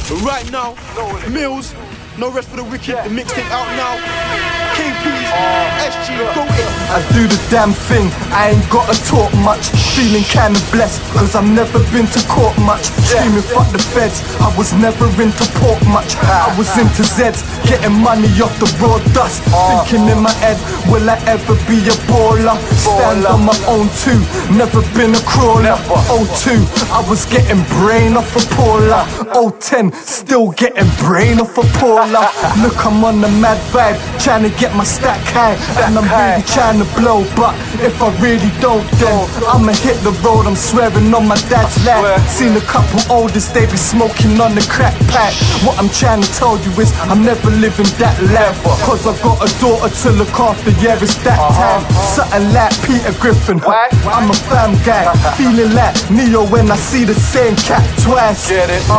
Right now, Mills, no rest for the wicked, the mixtape out now. KP's, SG, go in. I do the damn thing, I ain't gotta talk much. Feeling kinda blessed, cause I've never been to court much. Screaming fuck the feds, I was never into pork much. I was into Zeds, getting money off the raw dust. Thinking in my head, will I ever be a baller? Stand on my own too, never been a crawler. 02, I was getting brain off a Paula. 010, still getting brain off a Paula. Look, I'm on the mad vibe, trying to get my stack high. And I'm really trying to blow, but if I really don't, then I'ma hit the road, I'm swearing on my dad's life. Seen a couple oldest, they be smoking on the crack pipe. What I'm trying to tell you is, I'm never living that life. Cause I got a daughter to look after, yeah, it's that time. Something like Peter Griffin, I'm a fam guy. Feeling like Neo when I see the same cat twice.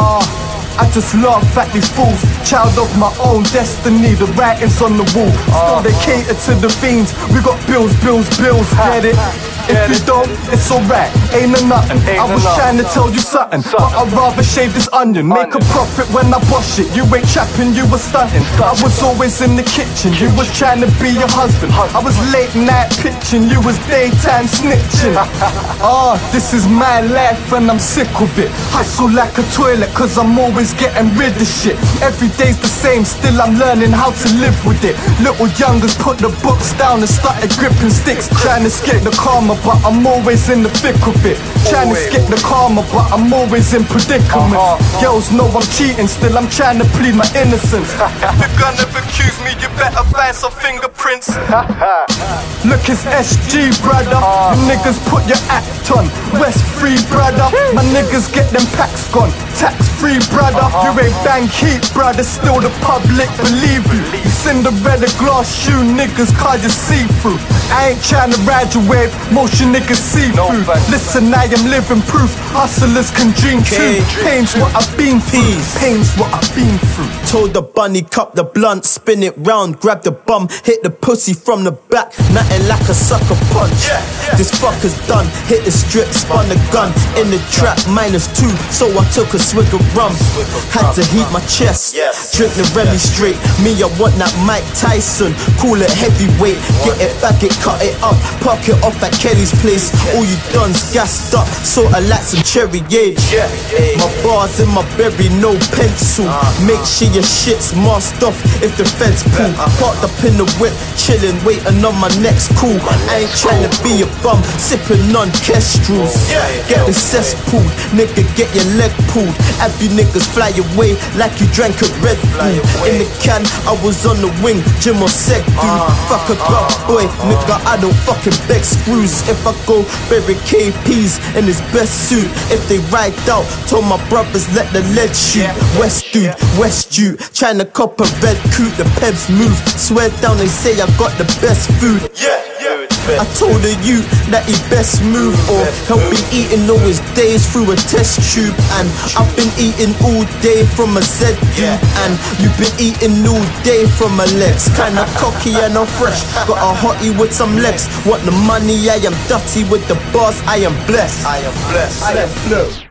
I just laugh at these fools. Child of my own destiny, the writing's on the wall. Still they cater to the fiends. We got bills, get it? If you don't, it's alright, ain't a nothing. I was trying to tell you something, but I'd rather shave this onion. Make a profit when I wash it. You ain't trapping, you were stunting. I was always in the kitchen, you was trying to be your husband. I was late night pitching, you was daytime snitching. This is my life and I'm sick of it. Hustle like a toilet, cause I'm always getting rid of shit. Every day's the same, still I'm learning how to live with it. Little youngers put the books down and started gripping sticks. Trying to escape the karma, but I'm always in the thick of it. Trying to skip the karma, but I'm always in predicaments. Girls know I'm cheating, still I'm trying to plead my innocence. If you're gonna accuse me, you better find some fingerprints. Look, it's SG, brother. You niggas put your act on. West free, brother. My niggas get them packs gone. Tax free, brother. You ain't bank heat, brother. Still the public believe you. You Cinderella glass shoe niggas, cause you see through. I ain't trying to ride your wave, most you niggas see through. Listen, I am living proof, hustlers can dream too. Pain's what I've been through, pain's what I've been through. Told the bunny, cup the blunt, spin it round, grab the bum, hit the pussy from the back, nothing like a sucker punch. This fucker's done, hit the strip, spun the gun, in the trap, -2, so I took a swig of rum. Had to heat my chest, drink the Remy straight. Me, I want that Mike Tyson, call it heavyweight. Get it back, it cut it up, park it off at Kelly's place. All you done's gassed up, sorta like some cherry age. My bars in my berry, no pencil. Make sure your shit's masked off if the feds pull. Parked up in the whip, chillin', waiting on my next call. I ain't trying to be a bum, sipping on Kestrels. Get the cesspool, nigga, get your leg pulled. Have you niggas fly away like you drank a Red Bull. In the can, I was on the wing, Jim or Sec dude. Fuck a god boy, nigga, I don't fucking beg screws. If I go bury KP's in his best suit. If they ride out, told my brothers let the lead shoot. West dude, trying to cop a red coupe, the pebs move. Swear down, they say I got the best food. I told the youth that he best move, or he'll be eating all his days through a test tube. And I've been eating all day from a Z dude, and you've been eating all day from my legs. Kinda cocky and I'm fresh, got a hottie with some legs. Want the money, I am dirty with the bars, I am blessed. I am blessed.